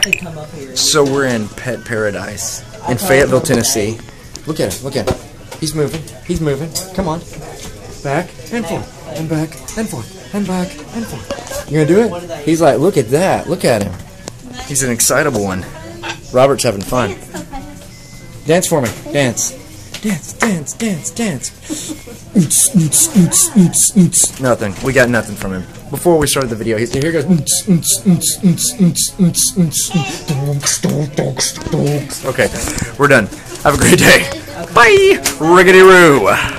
So we're in pet paradise in Fayetteville, Tennessee. Look at him. Look at him. He's moving. He's moving. Come on. Back and forth. And back and forth. And back and forth. You gonna do it? He's like, look at that. Look at him. He's an excitable one. Robert's having fun. Dance for me. Dance. Dance, dance, dance, dance. Oots, oots, oots, oots, oots. Nothing. We got nothing from him. Before we started the video, here goes. Oots, oots, oots, oots, oots, oots, oots. Okay, we're done. Have a great day. Bye. Riggedy-roo.